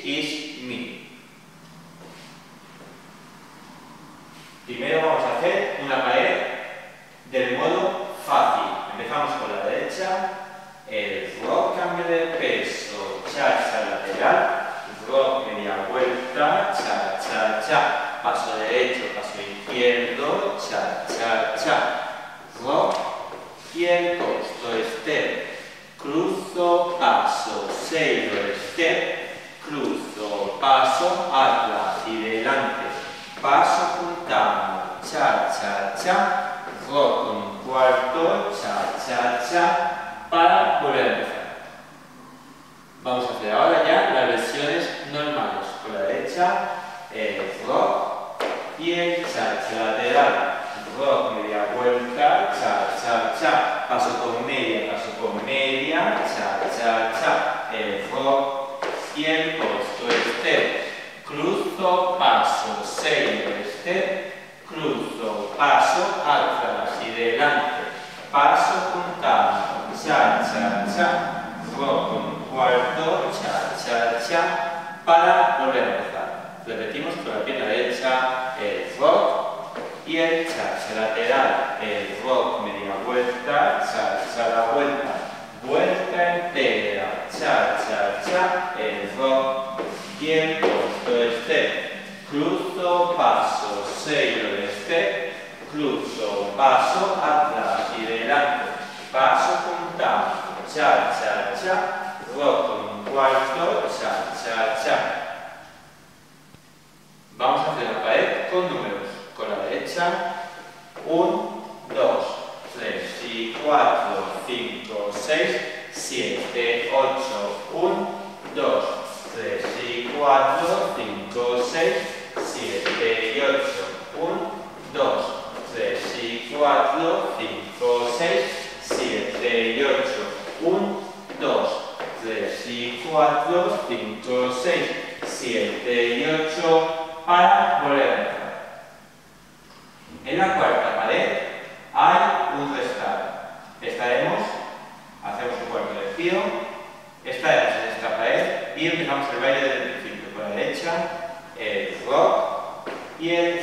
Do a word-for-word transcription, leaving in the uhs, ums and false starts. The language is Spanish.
is me. Primero vamos a hacer una pared del modo fácil. Empezamos con la derecha, el rock cambio de peso, cha-cha lateral, rock media vuelta, cha-cha-cha, paso derecho, paso izquierdo, cha-cha-cha, rock y el costo step, cruzo, paso, sailor step, cruzo, paso, atrás y delante, paso puntando, cha-cha-cha, rock con un cuarto, cha-cha-cha, para volver a empezar. Vamos a hacer ahora ya las versiones normales. Con la derecha, el rock y el cha-cha lateral. Rock, media vuelta, cha-cha-cha. Paso con media, paso con media, cha-cha-cha. El rock y el costo step. Cruzo, paso, sailor step. Cruzo, paso, atrás y delante. Paso puntando, cha-cha-cha. Rock con un cuarto, cha-cha-cha, para volver a empezar. Repetimos con la pierna derecha el rock y el cha-cha lateral. El rock media vuelta, cha-cha la vuelta. Vuelta entera, cha-cha-cha, el rock y el costo step. Cruzo, paso, sailor step. Cruzo, paso, atrás y delante. Paso puntando. Cha-cha-cha, rock con un cuarto, cha-cha-cha. Vamos a hacer la pared con números. Con la derecha, uno, dos, tres y cuatro, cinco, seis, siete, ocho, uno, dos, tres y cuatro, cinco, seis, siete y ocho, uno, dos, tres y cuatro, cinco, seis, siete y ocho. uno, dos, tres y cuatro, cinco, seis, siete y ocho, para volver a empezar. En la cuarta pared hay un restar. Estaremos, hacemos un cuarto de giro, estaremos en esta pared y empezamos el baile desde el principio. Con la derecha, el rock y el